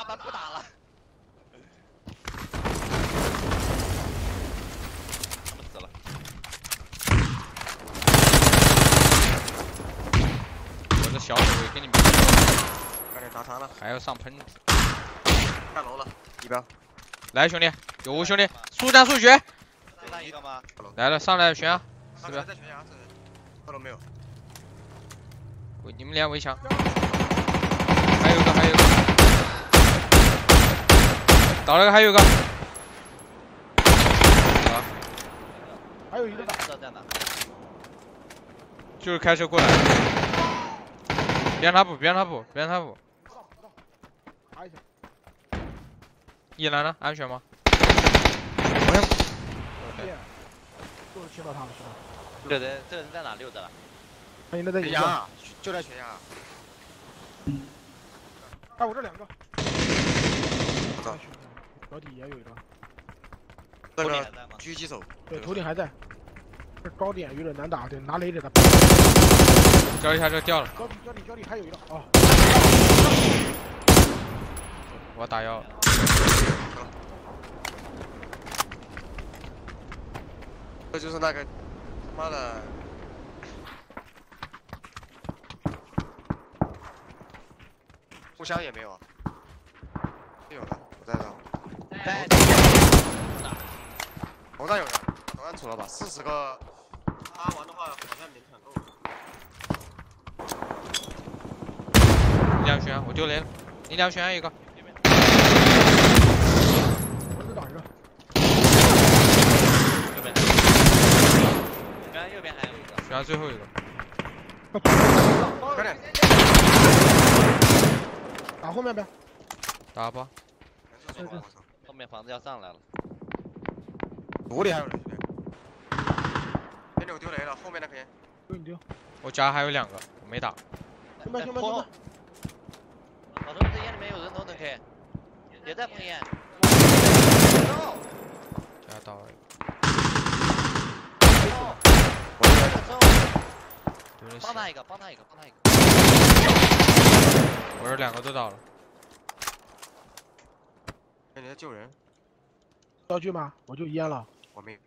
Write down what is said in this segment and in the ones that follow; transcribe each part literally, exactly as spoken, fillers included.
们不打了。他们死了。 我这小手会给你们。 快点打他了， 还要上喷子。 下楼了，一标。 来兄弟，有无兄弟？速战速决。 最大一个吗？ 来了，上来悬崖。 是不是？在悬崖，后楼没有。 围你们连围墙。还有一个，还有一个。倒了个，还有一个。啊。 还有一个呢。 在哪？ 就是开车过来。别让他补，别让他补，别让他补。 打一下。 一兰呢？安全吗？ 我先。就是听到他了，是吧？ 这个人，这个人在哪溜着了？ 他应该在悬崖，就在悬崖。 哎，我这两个。 走。 脚底也有一个。 那个狙击手。 对，头顶还在。这高点有点难打，得拿雷给他。 交一下这掉了。 脚底脚底脚底还有一个啊。 我打药了。 这就是那个他妈的。互相也没有啊。没有了，我在这。 在。 头上有人，头上出了吧？四十个。他玩的话，好像勉强够。 力量悬崖，我丢雷了。力量悬崖一个。 我再打一个。 右边。悬崖右边还有一个。 悬崖最后一个。 快点。 打后面呗。 打吧。 后面房子要上来了。 屋里还有人。边我丢雷了，后面那边。 丢你丢。 我家还有两个，我没打。 兄弟兄弟兄弟。 老头，这烟里面有人头能开，也在喷烟。 家到了。 帮他一个，帮他一个，帮他一个。 我这两个都倒了。 哎，你在救人？ 道具吗？我就烟了。 我没有。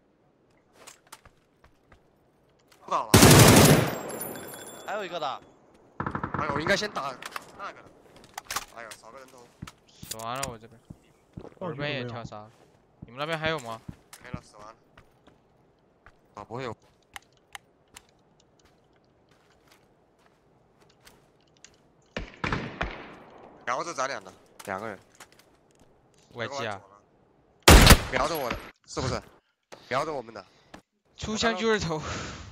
不倒了。 还有一个的。 哎呦，我应该先打那个的。哎呦，少个人头。 死完了我这边。我这边也跳杀。你们那边还有吗？ 没了，死完了。啊，不会有。瞄着咱俩的，两个人。 外机啊。 瞄着我的，是不是？瞄着我们的。 出枪就是头。